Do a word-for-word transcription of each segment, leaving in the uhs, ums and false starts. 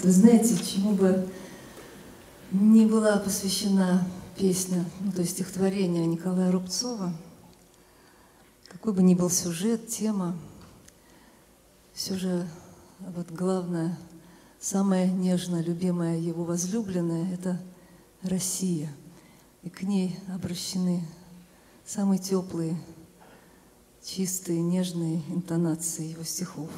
Вы знаете, чему бы не была посвящена песня, ну, то есть стихотворение Николая Рубцова, какой бы ни был сюжет, тема, все же вот главное, самая нежная, любимая его возлюбленная – это Россия. И к ней обращены самые теплые, чистые, нежные интонации его стихов.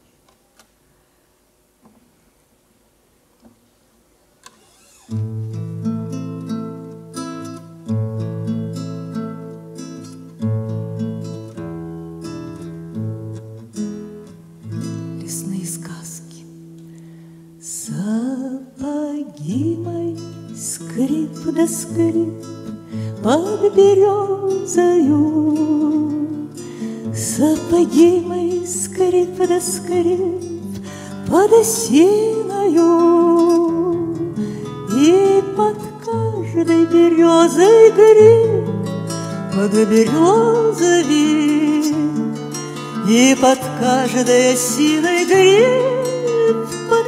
Лесные сказки. Сапоги мои, скрип да скрип под березою. Сапоги мои, скрип да скрип под осиною. И под каждой березой гриб, под березовик, и под каждой осиной гриб, под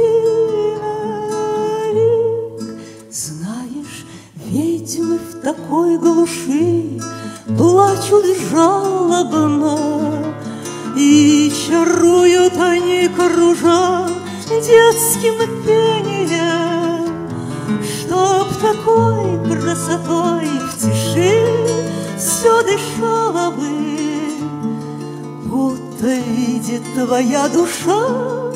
осиновик. Знаешь, ведьмы в такой глуши плачут жалобно, и чаруют они, кружа детским пением, чтоб такой красотой в тиши все дышало бы, будто видит твоя душа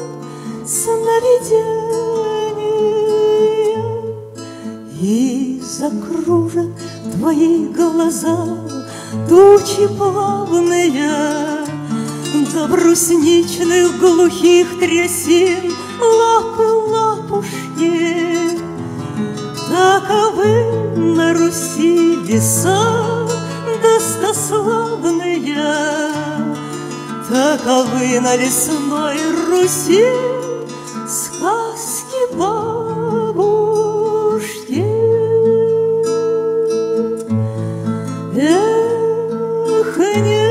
сновидение, и закружат твои глаза тучи плавные, до брусничных глухих трясин лапы лапушки. Таковы на Руси леса достославные, таковы на лесной Руси сказки бабушки. Эх, не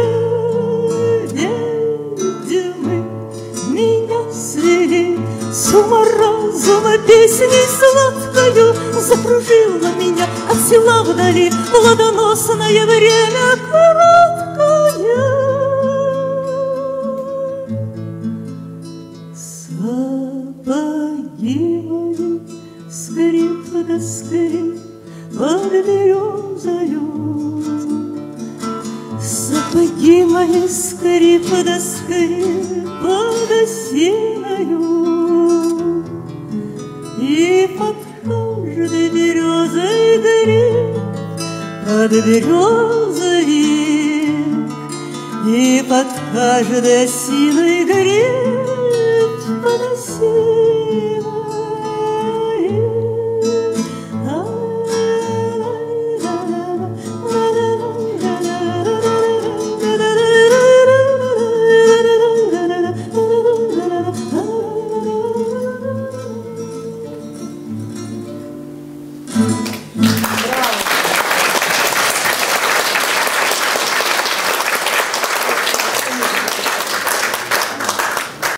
ведьмы меня свели с ума разума песней сладкою, закружила меня от села вдали плодоносное время короткое. Сапоги мои, скрип да скрип под березою. Сапоги мои, скрип да скрип под осиною, и под каждой березой гриб, под березовик, и под каждой осиной гриб, под осиной.